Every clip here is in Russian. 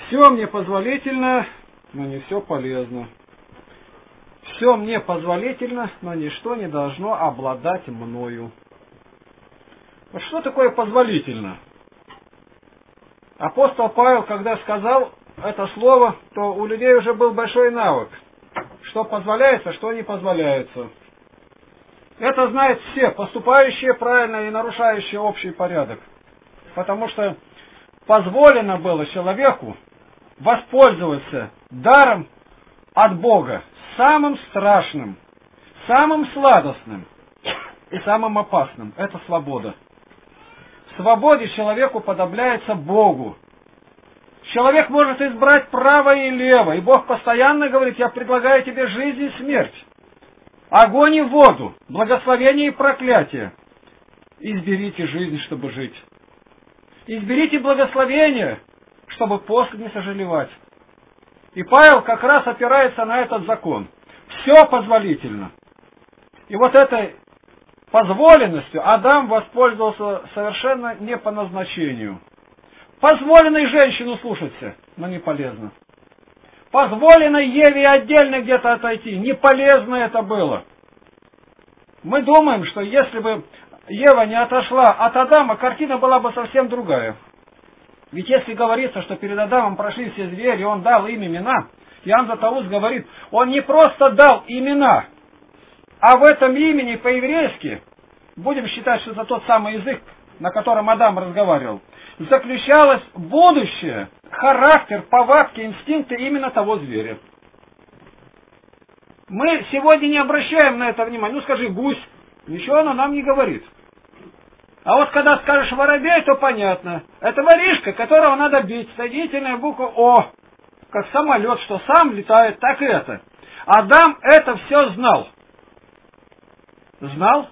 Все мне позволительно, но не все полезно. Все мне позволительно, но ничто не должно обладать мною. Вот что такое позволительно? Апостол Павел, когда сказал это слово, то у людей уже был большой навык. Что позволяется, что не позволяется. Это знают все, поступающие правильно и нарушающие общий порядок. Потому что позволено было человеку воспользоваться даром от Бога, самым страшным, самым сладостным и самым опасным. Это свобода. В свободе человек уподобляется Богу. Человек может избрать право и лево, и Бог постоянно говорит: я предлагаю тебе жизнь и смерть, огонь и воду, благословение и проклятие. Изберите жизнь, чтобы жить. Изберите благословение, чтобы после не сожалевать. И Павел как раз опирается на этот закон. Все позволительно. И вот этой позволенностью Адам воспользовался совершенно не по назначению. Позволено и женщину слушаться, но не полезно. Позволено Еве отдельно где-то отойти, не полезно это было. Мы думаем, что если бы Ева не отошла от Адама, картина была бы совсем другая. Ведь если говорится, что перед Адамом прошли все звери, он дал им имена, Иоанн Златоуст говорит, он не просто дал имена, а в этом имени по-еврейски, будем считать, что это тот самый язык, на котором Адам разговаривал, заключалось будущее, характер, повадки, инстинкты именно того зверя. Мы сегодня не обращаем на это внимания. Ну скажи гусь, ничего оно нам не говорит. А вот когда скажешь воробей, то понятно. Это воришка, которого надо бить. Соединительная буква О. Как самолет, что сам летает, так и это. Адам это все знал. Знал.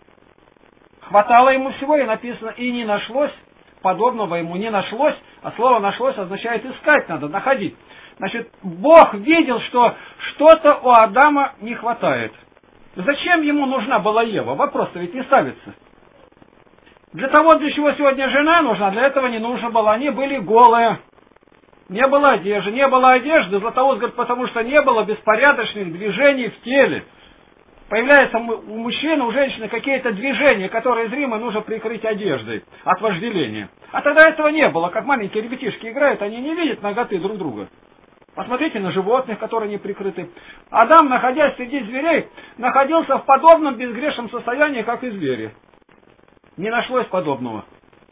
Хватало ему всего, и написано, и не нашлось. Подобного ему не нашлось. А слово нашлось означает искать надо, находить. Значит, Бог видел, что что-то у Адама не хватает. Зачем ему нужна была Ева? Вопрос-то ведь не ставится. Для того, для чего сегодня жена нужна, для этого не нужно было. Они были голые. Не было одежды. Не было одежды, Златоуст говорит, потому что не было беспорядочных движений в теле. Появляются у мужчины, у женщины какие-то движения, которые зримо нужно прикрыть одеждой от вожделения. А тогда этого не было. Как маленькие ребятишки играют, они не видят наготы друг друга. Посмотрите на животных, которые не прикрыты. Адам, находясь среди зверей, находился в подобном безгрешном состоянии, как и звери. Не нашлось подобного.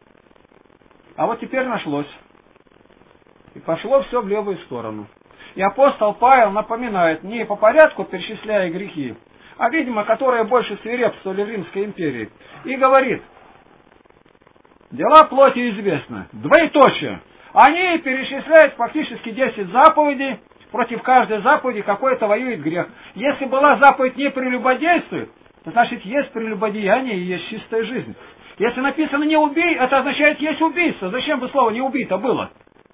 А вот теперь нашлось. И пошло все в левую сторону. И апостол Павел напоминает, не по порядку перечисляя грехи, а, видимо, которые больше свирепствовали в Римской империи. И говорит, дела плоти известны, двоеточие. Они перечисляют фактически 10 заповедей, против каждой заповеди какой-то воюет грех. Если была заповедь не прелюбодействуй, то значит есть прелюбодеяние и есть чистая жизнь. Если написано не убей, это означает есть убийство. Зачем бы слово не убито было?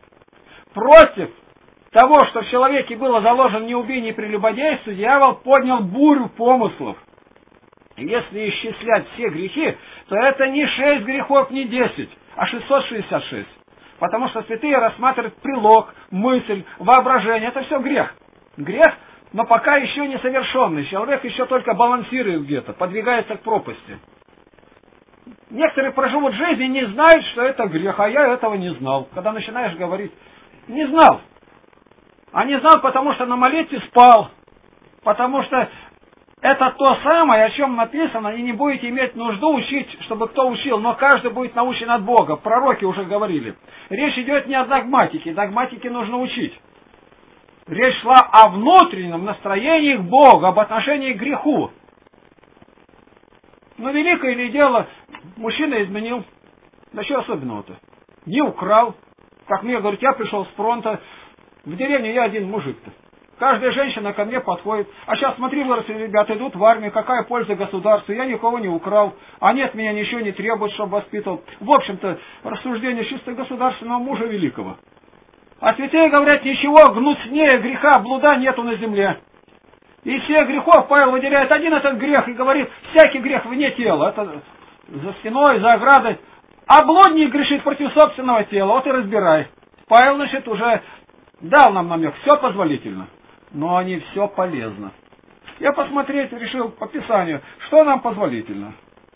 Против того, что в человеке было заложено не убей, не прелюбодействуй, дьявол поднял бурю помыслов. И если исчислять все грехи, то это не 6 грехов, не 10, а 666. Потому что святые рассматривают прилог, мысль, воображение. Это все грех. Грех, но пока еще не совершенный. Человек еще только балансирует где-то, подвигается к пропасти. Некоторые проживут жизнь и не знают, что это грех, а я этого не знал. Когда начинаешь говорить, не знал. А не знал, потому что на молитве спал. Потому что это то самое, о чем написано, и не будете иметь нужду учить, чтобы кто учил, но каждый будет научен от Бога. Пророки уже говорили. Речь идет не о догматике, догматике нужно учить. Речь шла о внутреннем настроении к Богу, об отношении к греху. Ну, великое ли дело, мужчина изменил. Да что особенного-то? Не украл. Как мне говорят, я пришел с фронта, в деревне я один мужик-то. Каждая женщина ко мне подходит. А сейчас смотри, выросли ребята, идут в армию, какая польза государству, я никого не украл. Они от меня ничего не требуют, чтобы воспитывал. В общем-то, рассуждение чисто государственного мужа великого. А святые говорят, ничего гнуснее греха, блуда нету на земле. Из всех грехов Павел выделяет один этот грех и говорит, всякий грех вне тела. Это за стеной, за оградой. А блудник грешит против собственного тела, вот и разбирай. Павел, значит, уже дал нам намек, все позволительно, но не все полезно. Я посмотреть решил по Писанию, что нам позволительно.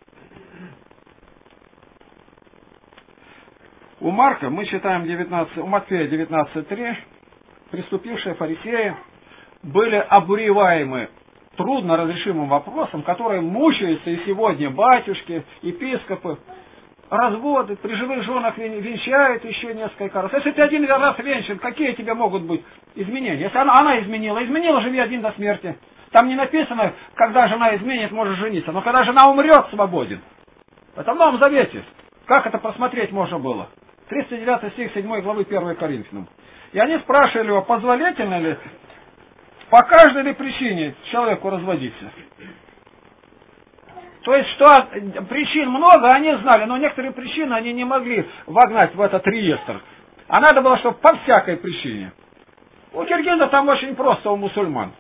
У Марка мы читаем у Матфея 19:3, приступившие фарисеи были обуреваемы трудно разрешимым вопросом, который мучаются и сегодня батюшки, епископы, разводы, при живых женах венчают еще несколько раз. Если ты один раз венчан, какие тебе могут быть изменения? Если она изменила, живи один до смерти. Там не написано, когда жена изменит, можешь жениться. Но когда жена умрет, свободен. Это в Новом Завете. Как это просмотреть можно было? 39 стих 7 главы 1 Коринфянам. И они спрашивали его, позволительно ли по каждой ли причине человеку разводиться. То есть, что причин много, они знали, но некоторые причины они не могли вогнать в этот реестр. А надо было, чтобы по всякой причине. У киргизов там очень просто, у мусульман.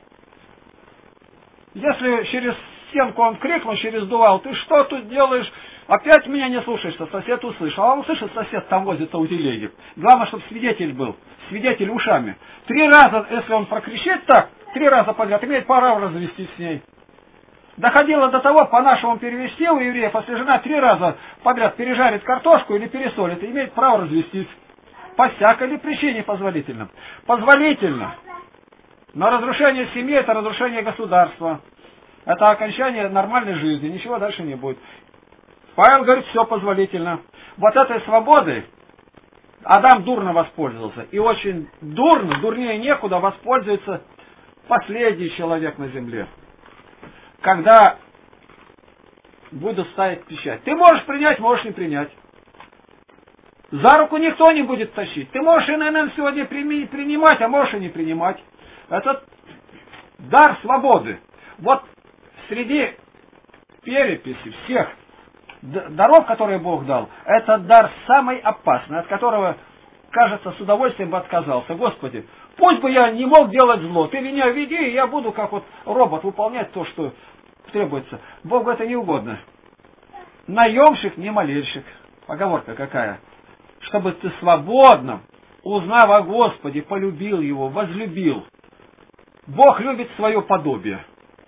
Если через стенку он крикнул, через дувал, ты что тут делаешь? Опять меня не слушаешься, сосед услышал. А он услышит, сосед там возится у телеги. Главное, чтобы свидетель был, свидетель ушами. 3 раза, если он прокричит так, 3 раза подряд, имеет право развестись с ней. Доходило до того, по-нашему перевести у евреев, если жена 3 раза подряд пережарит картошку или пересолит, имеет право развестись. По всякой ли причине позволительно? Позволительно. Но разрушение семьи — это разрушение государства. Это окончание нормальной жизни, ничего дальше не будет. Павел говорит, все позволительно. Вот этой свободой Адам дурно воспользовался. И очень дурно, дурнее некуда, воспользуется последний человек на земле. Когда будут ставить печать. Ты можешь принять, можешь не принять. За руку никто не будет тащить. Ты можешь ИНН сегодня принимать, а можешь и не принимать. Это дар свободы. Вот среди переписи всех даров, которые Бог дал, это дар самый опасный, от которого, кажется, с удовольствием бы отказался. Господи, пусть бы я не мог делать зло, ты меня веди, и я буду как вот робот выполнять то, что требуется. Богу это не угодно. Наемщик не молельщик. Поговорка какая? Чтобы ты свободно, узнав о Господе, полюбил Его, возлюбил. Бог любит свое подобие.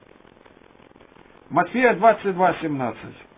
Матфея 22:17.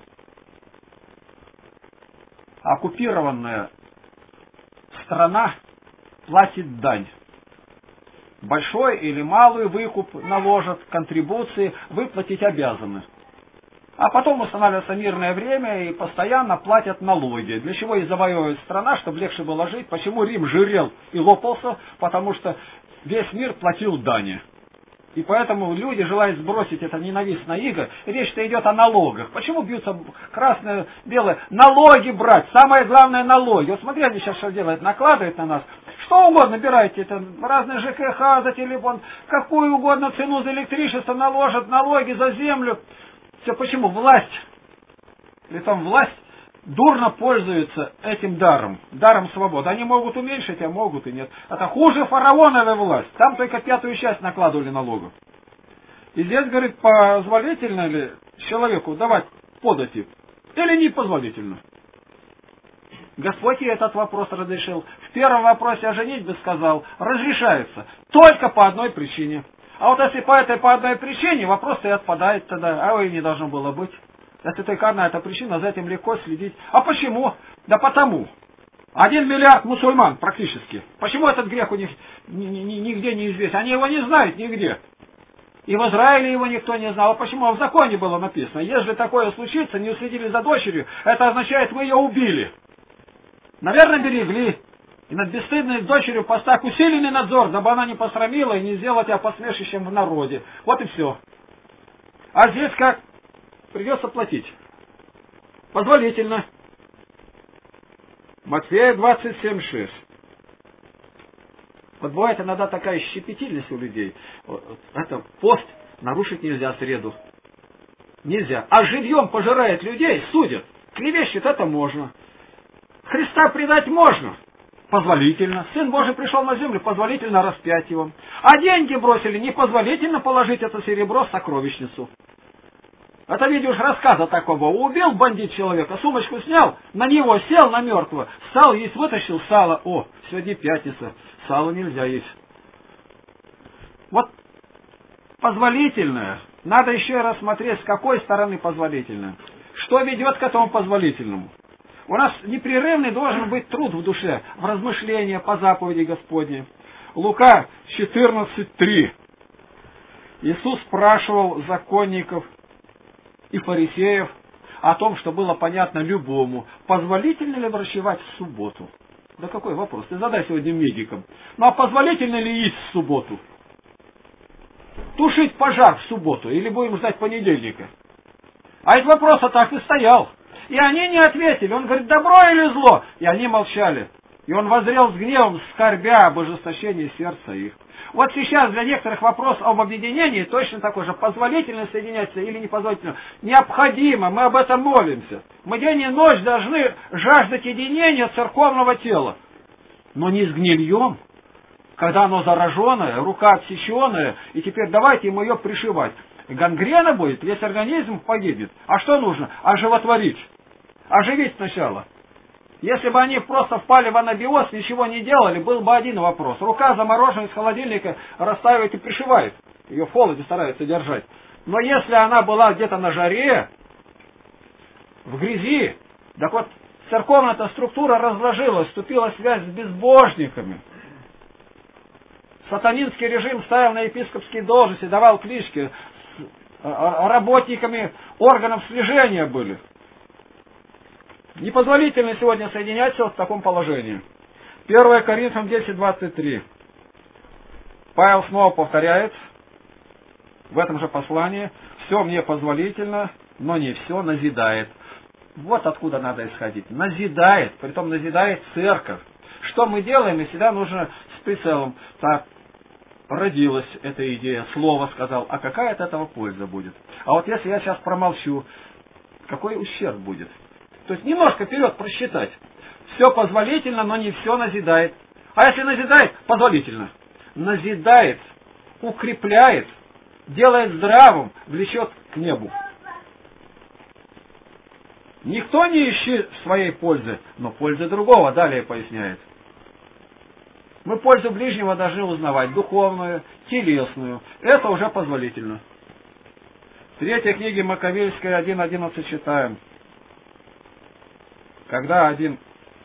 Оккупированная страна платит дань. Большой или малый выкуп наложат, контрибуции, выплатить обязаны. А потом устанавливается мирное время и постоянно платят налоги. Для чего и завоевывает страна, чтобы легче было жить. Почему Рим жирел и лопался? Потому что весь мир платил дани. И поэтому люди желают сбросить это ненавистное иго. Речь-то идет о налогах. Почему бьются красные, белые? Налоги брать. Самое главное налоги. Вот смотри, они сейчас что делают. Накладывают на нас. Что угодно набирайте. Это разные ЖКХ за телефон. Какую угодно цену за электричество наложат. Налоги за землю. Все почему? Власть. Притом власть дурно пользуется этим даром. Даром свободы. Они могут уменьшить, а могут и нет. Это хуже фараоновой власть. Там только 5-ю часть накладывали налогов. И здесь, говорит, позволительно ли человеку давать подати? Или не позволительно? Господь и этот вопрос разрешил. В первом вопросе о женитьбе сказал, разрешается. Только по одной причине. А вот если по одной причине, вопрос и отпадает тогда. А и не должно было быть. Это только одна эта причина, за этим легко следить. А почему? Да потому. 1 миллиард мусульман практически. Почему этот грех у них нигде не известен? Они его не знают нигде. И в Израиле его никто не знал. А почему? В законе было написано. Если такое случится, не уследили за дочерью, это означает, вы ее убили. Наверное, берегли. И над бесстыдной дочерью поставь усиленный надзор, дабы она не посрамила и не сделала тебя посмешищем в народе. Вот и все. А здесь как? Придется платить. Позволительно. Матфея 27:6. Вот бывает иногда такая щепетильность у людей. Это пост нарушить нельзя среду. Нельзя. А живьем пожирает людей, судят. Клевещет, это можно. Христа предать можно. Позволительно. Сын Божий пришел на землю, позволительно распять его. А деньги бросили, непозволительно положить это серебро в сокровищницу. Это видишь рассказа такого. Убил бандит человека, сумочку снял, на него сел, на мертвого, встал, есть, вытащил сало. О, сегодня пятница. сало нельзя есть. Вот позволительное. Надо еще раз смотреть, с какой стороны позволительное. Что ведет к этому позволительному. У нас непрерывный должен быть труд в душе, в размышления по заповеди Господней. Лука 14:3. Иисус спрашивал законников и фарисеев о том, что было понятно любому, позволительно ли врачевать в субботу. Да какой вопрос? Ты задай сегодня медикам. Ну а позволительно ли есть в субботу? Тушить пожар в субботу или будем ждать понедельника? А этот вопрос так и стоял. И они не ответили. Он говорит, добро или зло? И они молчали. И он воззрел с гневом, скорбя об ожесточении сердца их. Вот сейчас для некоторых вопрос об объединении точно такой же. Позволительно соединяться или непозволительно? Необходимо, мы об этом молимся. Мы день и ночь должны жаждать единения церковного тела. Но не с гнильем, когда оно зараженное, рука отсеченная, и теперь давайте ему ее пришивать. Гангрена будет, весь организм погибнет. А что нужно? Оживотворить. Оживить сначала. Если бы они просто впали в анабиоз, ничего не делали, был бы один вопрос. Рука замороженная из холодильника растаивает и пришивает. Ее в холоде стараются держать. Но если она была где-то на жаре, в грязи, так вот церковная-то структура разложилась, вступила в связь с безбожниками. Сатанинский режим ставил на епископские должности, давал клички, работниками органов слежения были. Непозволительно сегодня соединяться в таком положении. 1 Коринфянам 10:23. Павел снова повторяет в этом же послании: все мне позволительно, но не все назидает. Вот откуда надо исходить. Назидает, притом назидает церковь. Что мы делаем, и всегда нужно с прицелом. Так, родилась эта идея, слово сказал, а какая от этого польза будет? А вот если я сейчас промолчу, какой ущерб будет? То есть немножко вперед просчитать. Все позволительно, но не все назидает. А если назидает, позволительно. Назидает, укрепляет, делает здравым, влечет к небу. Никто не ищет своей пользы, но пользы другого, далее поясняет. Мы пользу ближнего должны узнавать, духовную, телесную. Это уже позволительно. В 3 книге Маковейской 1:11 читаем. Когда один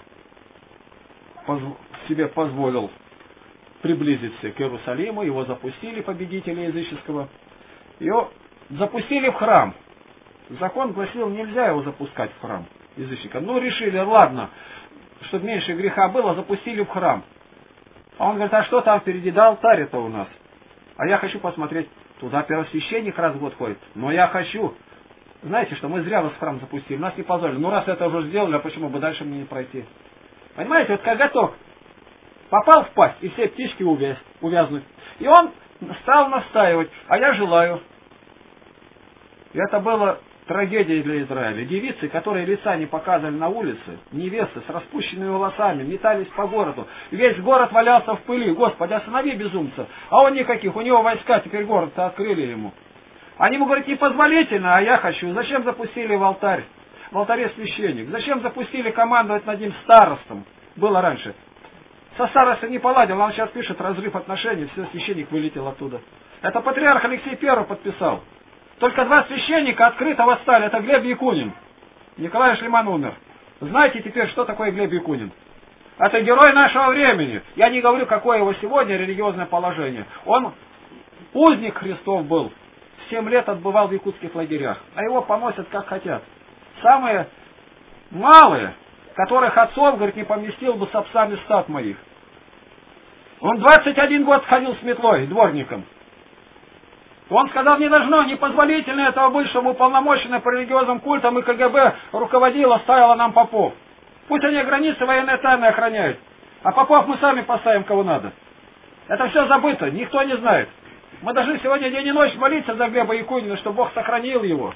себе позволил приблизиться к Иерусалиму, его запустили, победителя языческого, его запустили в храм. Закон гласил, нельзя его запускать в храм язычника. Ну, решили, ладно, чтобы меньше греха было, запустили в храм. А он говорит, а что там впереди? Да алтарь-то у нас. А я хочу посмотреть. Туда первосвященник раз в год ходит. Но я хочу. Знаете, что мы зря вас в храм запустили. Нас не позволили. Ну, раз это уже сделали, а почему бы дальше мне не пройти? Понимаете, вот коготок попал в пасть, и все птички увязнут. И он стал настаивать. А я желаю. И это было трагедией для Израиля. Девицы, которые лица не показывали на улице, невесты с распущенными волосами, метались по городу. Весь город валялся в пыли. Господи, останови безумца. А он никаких, у него войска, теперь город-то открыли ему. Они ему говорят, непозволительно, а я хочу. Зачем запустили в алтарь? В алтаре священник. Зачем запустили командовать над ним старостом? Было раньше. Со старостой не поладил, он сейчас пишет разрыв отношений, все, священник вылетел оттуда. Это патриарх Алексей I подписал. Только 2 священника открыто восстали. Это Глеб Якунин. Николай Шлеман умер. Знаете теперь, что такое Глеб Якунин? Это герой нашего времени. Я не говорю, какое его сегодня религиозное положение. Он узник Христов был. 7 лет отбывал в якутских лагерях. А его поносят как хотят. Самые малые, которых отцов, говорит, не поместил бы с овсами стад моих. Он 21 год ходил с метлой, дворником. Он сказал, не должно, непозволительно этого быть, чтобы уполномоченное по религиозным культам и КГБ руководило, ставило нам попов. Пусть они границы военной тайны охраняют. А попов мы сами поставим, кого надо. Это все забыто, никто не знает. Мы должны сегодня день и ночь молиться за Глеба Якунина, чтобы Бог сохранил его.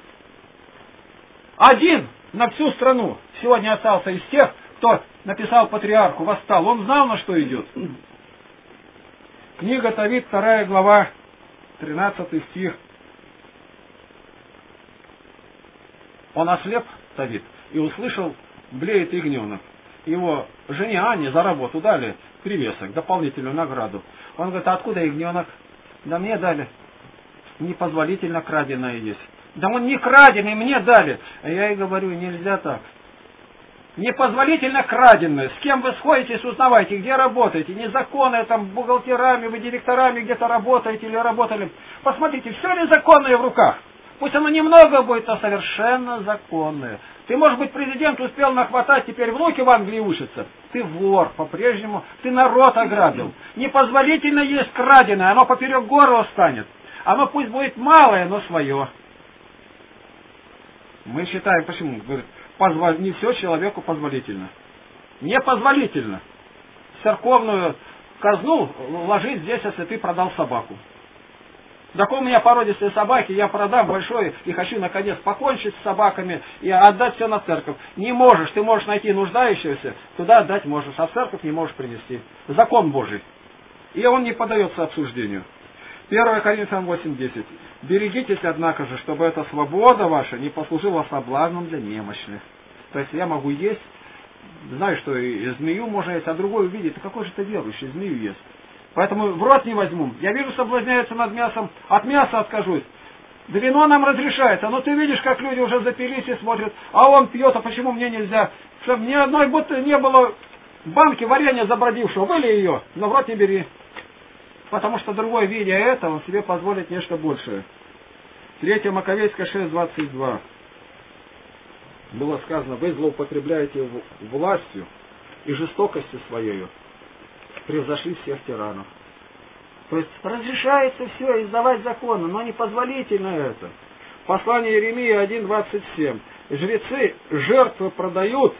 Один на всю страну сегодня остался из тех, кто написал патриарху, восстал. Он знал, на что идет. Книга Товит, 2 глава, 13 стих. Он ослеп, Товит, и услышал, блеет ягненок. его жене Анне за работу дали привесок, дополнительную награду. Он говорит, а откуда ягненок? Да мне дали. Непозволительно краденое есть. Да он не краденый, мне дали. А я ей говорю, нельзя так. Непозволительно краденое. С кем вы сходитесь, узнавайте, где работаете. Незаконное, там, бухгалтерами, вы директорами где-то работаете или работали. Посмотрите, все незаконное в руках. Пусть оно немного будет, а совершенно законное. Ты, может быть, президент успел нахватать, теперь внуки в Англии учатся. Ты вор по-прежнему, ты народ ограбил. Непозволительно есть краденое, оно поперек горла станет. Оно пусть будет малое, но свое. Мы считаем, почему? Говорит, не все человеку позволительно. Непозволительно. Церковную казну ложить здесь, если ты продал собаку. Так у меня породистые собаки, я продам большой и хочу наконец покончить с собаками и отдать все на церковь. Не можешь, ты можешь найти нуждающегося, туда отдать можешь, а в церковь не можешь принести. Закон Божий. И он не поддается обсуждению. 1 Коринфянам 8:10. Берегитесь, однако же, чтобы эта свобода ваша не послужила соблазном для немощных. То есть я могу есть, знаю, что и змею можно есть, а другой увидит, какой же ты верующий, змею ест. Поэтому в рот не возьму. Я вижу, соблазняются над мясом, от мяса откажусь. Да вино нам разрешается, но ты видишь, как люди уже запились и смотрят, а он пьет, а почему мне нельзя? Чтобы ни одной будто не было банки варенья забродившего, были ее, но в рот не бери. Потому что другой, видя это, он себе позволит нечто большее. 3 Маковейская 6:22. Было сказано, вы злоупотребляете властью и жестокостью своей, превзошли всех тиранов. То есть разрешается все издавать законы, но непозволительно это. Послание Иеремии 1:27. Жрецы жертвы продают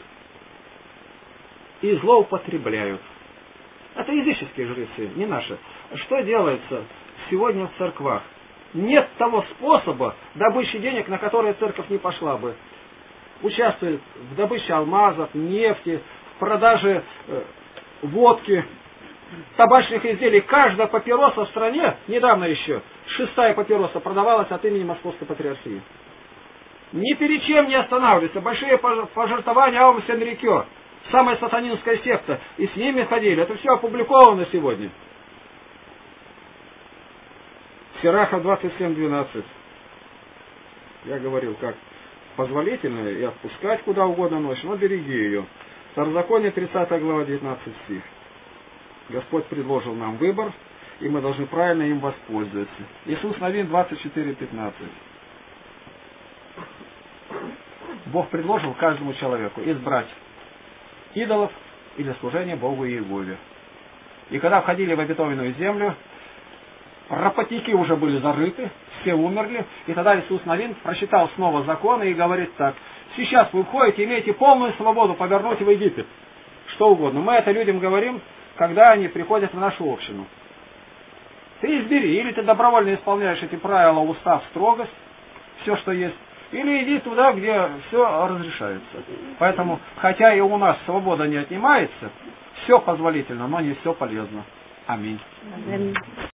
и злоупотребляют. Это языческие жрецы, не наши. Что делается сегодня в церквах? Нет того способа добычи денег, на который церковь не пошла бы. Участвует в добыче алмазов, нефти, в продаже водки, табачных изделий. Каждая папироса в стране, недавно еще, 6-я папироса продавалась от имени Московской Патриархии. Ни перед чем не останавливается. Большие пожертвования Аум Сен-Рикё, самая сатанинская секта, и с ними ходили. Это все опубликовано сегодня. Сирахов 27:12. Я говорил, как позволительно и отпускать куда угодно ночь, но береги ее. Второзаконие 30 глава 19 стих. Господь предложил нам выбор, и мы должны правильно им воспользоваться. Иисус Навин 24:15. Бог предложил каждому человеку избрать идолов или служение Богу Иегове. И когда входили в обетованную землю, работники уже были зарыты, все умерли, и тогда Иисус Навин прочитал снова законы и говорит так: сейчас вы входите, имеете полную свободу повернуть в Египет, что угодно. Мы это людям говорим, когда они приходят в нашу общину. Ты избери, или ты добровольно исполняешь эти правила, устав, строгость, все, что есть, или иди туда, где все разрешается. Поэтому, хотя и у нас свобода не отнимается, все позволительно, но не все полезно. Аминь.